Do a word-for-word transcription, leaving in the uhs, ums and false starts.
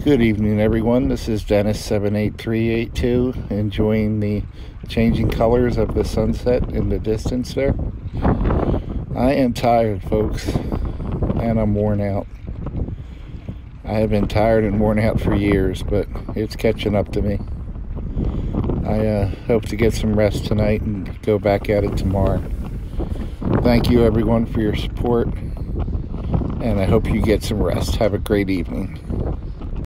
Good evening, everyone. This is Dennis seven eight three eight two, enjoying the changing colors of the sunset in the distance there. I am tired, folks, and I'm worn out. I have been tired and worn out for years, but it's catching up to me. I uh, hope to get some rest tonight and go back at it tomorrow. Thank you, everyone, for your support, and I hope you get some rest. Have a great evening.